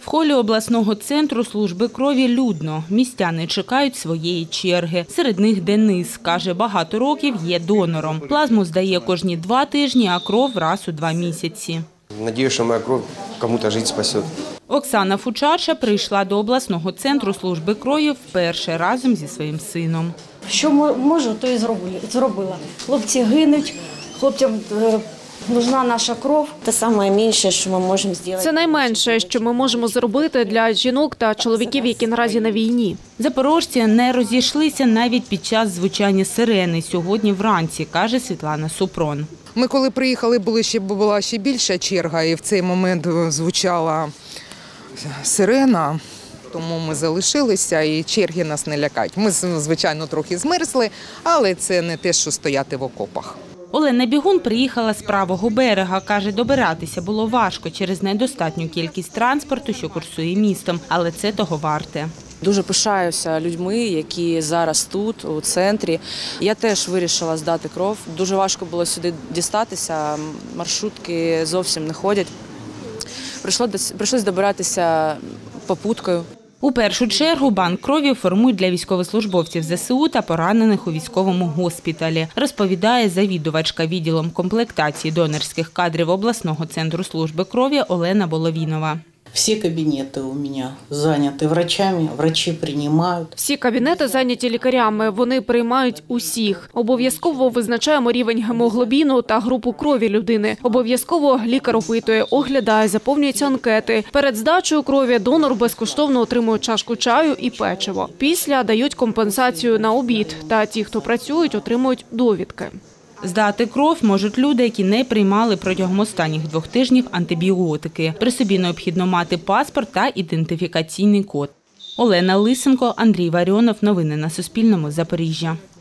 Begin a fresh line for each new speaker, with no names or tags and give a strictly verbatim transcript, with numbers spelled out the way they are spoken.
В холі обласного центру служби крові людно. Містяни чекають своєї черги. Серед них Денис. Каже, багато років є донором. Плазму здає кожні два тижні, а кров раз у два місяці.
Надіюсь, що моя кров комусь життя спасе.
Оксана Фучача прийшла до обласного центру служби крові вперше разом зі своїм сином.
Що можу, то і зробила. Хлопці гинуть, хлопцям потрібна наша кров.
Це найменше, що ми можемо зробити.
Це найменше, що ми можемо зробити для жінок та чоловіків, які наразі на війні.
Запорожці не розійшлися навіть під час звучання сирени сьогодні вранці, каже Світлана Супрун.
Ми коли приїхали, були ще, була ще більша черга, і в цей момент звучала сирена, тому ми залишилися і черги нас не лякають. Ми, звичайно, трохи змерзли, але це не те, що стояти в окопах.
Олена Бігун приїхала з правого берега. Каже, добиратися було важко через недостатню кількість транспорту, що курсує містом, але це того варте.
Дуже пишаюся людьми, які зараз тут, у центрі. Я теж вирішила здати кров. Дуже важко було сюди дістатися, маршрутки зовсім не ходять. Прийшлося добиратися попуткою.
У першу чергу банк крові формують для військовослужбовців зе се у та поранених у військовому госпіталі, розповідає завідувачка відділом комплектації донорських кадрів обласного центру служби крові Олена Боловінова.
Всі кабінети у мене зайняті врачами, врачі приймають.
Всі кабінети зайняті лікарями, вони приймають усіх. Обов'язково визначаємо рівень гемоглобіну та групу крові людини. Обов'язково лікар опитує, оглядає, заповнюються анкети. Перед здачею крові донор безкоштовно отримує чашку чаю і печиво. Після дають компенсацію на обід, та ті, хто працюють, отримують довідки.
Здати кров можуть люди, які не приймали протягом останніх двох тижнів антибіотики. При собі необхідно мати паспорт та ідентифікаційний код. Олена Лисенко, Андрій Варіонов. Новини на Суспільному. Запоріжжя.